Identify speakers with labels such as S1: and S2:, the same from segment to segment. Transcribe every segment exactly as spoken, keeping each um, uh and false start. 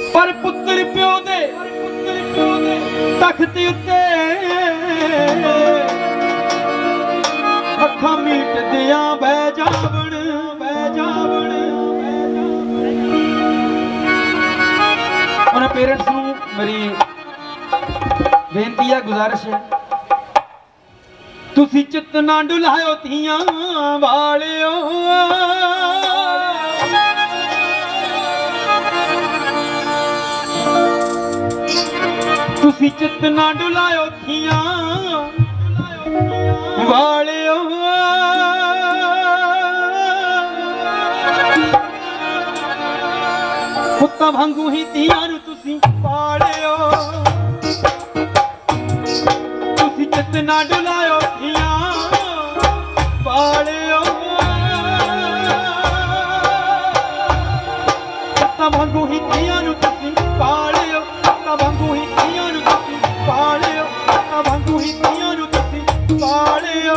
S1: पर पुत्र प्यो दे तख्त उत्ते अखा मीट दिया बह जावण बह जावण। उन्हें पेरेंट्स नूं मेरी बेनती है, गुजारिश है, तुसी चित ना डुलायो थियां वालियो, तुसी चित ना डुलायो थियां वालियो। पुत्तां वांगू ही तियां नूं तुसी पालियो, तुसी चित ना डुलायो थियां वालियो। पुत्तां वांगू ही तियां नूं तुसी पालियो, पुत्तां वांगू ही तियां नूं तुसी पालियो, पुत्तां वांगू ही तियां नूं तुसी पालियो।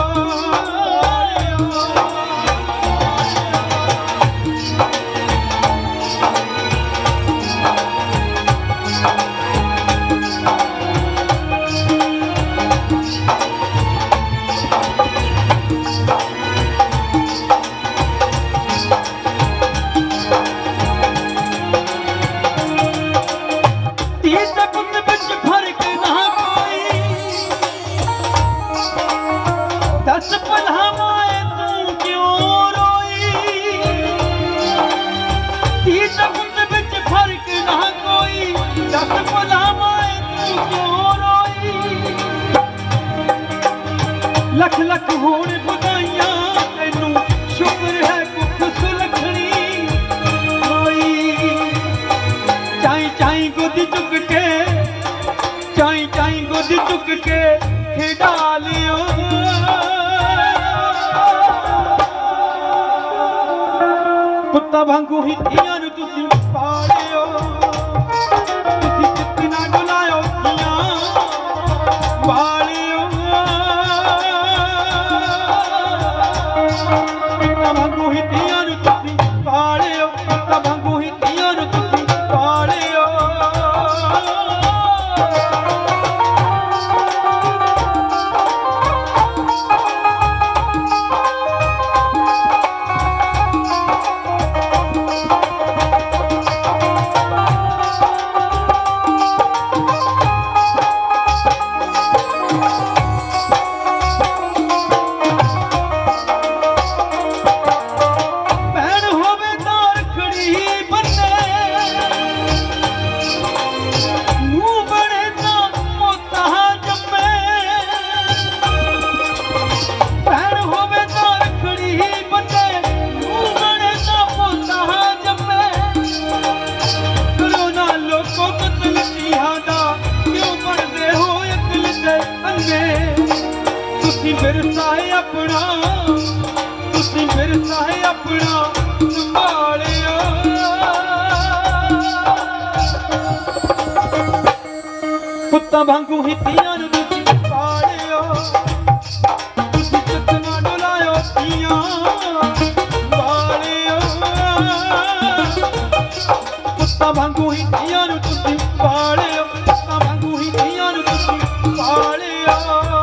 S1: लख लख होण बधाइयां तैनू, शुक्र है कुख सुलखणी होई। चाई चाई गुद चुक के, चाई चाई गुद चुक के खिडा लियो। पुत्तां वांगू ही तियां नूं तुसी पालियो, तुसी चित ना डुलायो थियां वालियो। पुत्तां वांगू ही तियां नूं तुसी पालियो, पुत्तां वांगू ही तियां नूं तुसी पालियो। तुसी विरसा है अपना, तुसी विरसा है अपना संभालियो। पुत्तां वांगू ही तियां नूं तुसी पालियो, तुसी चित ना डुलायो थियां वालियो। पुत्तां वांगू ही तियां नूं तुसी पालियो, पुत्तां वांगू ही तियां नूं तुसी पालियो।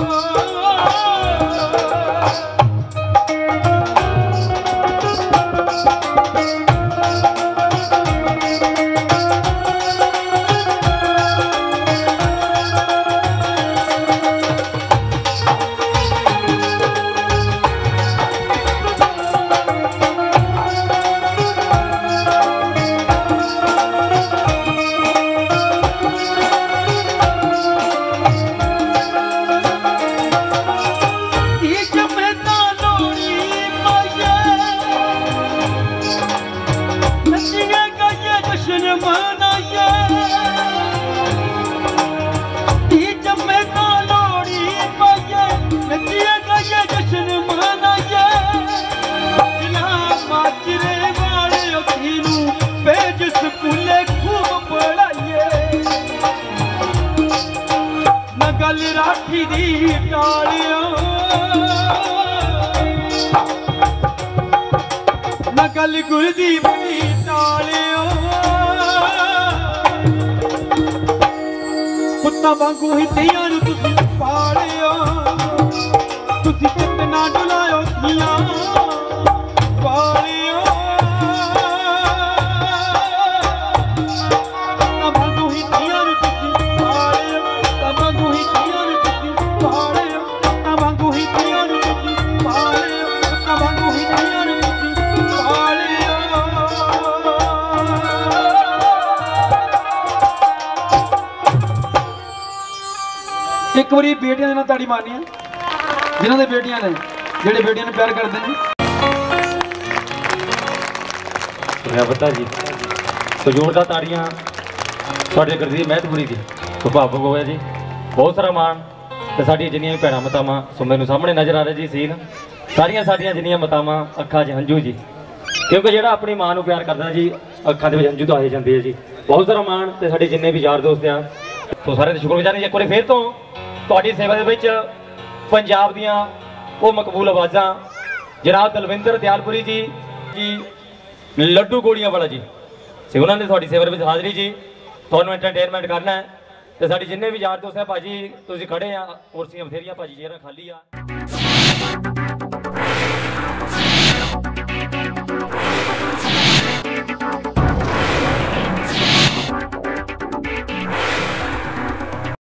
S1: गल राठी दी टालियो, न गल गुरदीप दी टालियो। ਪੁੱਤਾਂ ਵਾਂਗੂ ਹੀ ਧੀਆਂ ਨੂੰ ਤੁਸੀਂ ਪਾਲਿਓ ਤੁਸੀਂ ਚਿੱਤ ਨਾ ਡੁਲਾਇਓ ਧੀਆਂ ਪਾਲਿਓ ਪੁੱਤਾਂ ਵਾਂਗੂ ਹੀ ਧੀਆਂ ਨੂੰ ਤੁਸੀਂ ਪਾਲਿਓ ਪੁੱਤਾਂ ਵਾਂਗੂ ਹੀ ਧੀਆਂ ਨੂੰ ਤੁਸੀਂ ਪਾਲਿਓ ਪੁੱਤਾਂ ਵਾਂਗੂ ਹੀ ਧੀਆਂ ਨੂੰ ਤੁਸੀਂ ਪਾਲਿਓ ਪੁੱਤਾਂ ਵਾਂਗੂ ਹੀ ਧੀਆਂ ਨੂੰ ਤੁਸੀਂ ਪਾਲਿਓ। एक बारी बेटियां ने ताड़ी मारनी है जिन्होंने बेटियां ने जेडे बेटियां ने प्यार करते हैं
S2: पता जी तो जोरदार ताड़ियां साडे गुरदीप महतपुरी जी सुभावक होया जी बहुत सारा मान तो साडियां जिन्नियां भी भैणां मातावां सो मैनूं सामने नज़र आ रहा जी सीन सारियां साडियां जिन्नियां मातावां अखां 'च हंझू जी क्योंकि जिहड़ा अपनी मां नूं प्यार करदा जी अखां दे विच हंझू तो आ जांदे आ जी बहुत सारा मान तो साडे जिन्ने भी यार दोस्त आ तो सारे दे शुक्रगुजार एक बार फिर तो ਤੁਹਾਡੀ सेवा ਦੇ ਵਿੱਚ पंजाब ਦੀਆਂ ਉਹ ਮਕਬੂਲ ਆਵਾਜ਼ਾਂ जनाब दलविंदर दयालपुरी जी जी लड्डू गोलियां वाला जी ਸੇ ਉਹਨਾਂ ਨੇ ਤੁਹਾਡੀ सेवा ਦੇ ਵਿੱਚ ਹਾਜ਼ਰੀ जी ਤੁਹਾਨੂੰ एंटरटेनमेंट करना है तो साडी जिन्ने भी यार दोस्त है भाजी तुसीं खड़े आ कुर्सियां बथेरियां भाजी चेयरां खाली आ।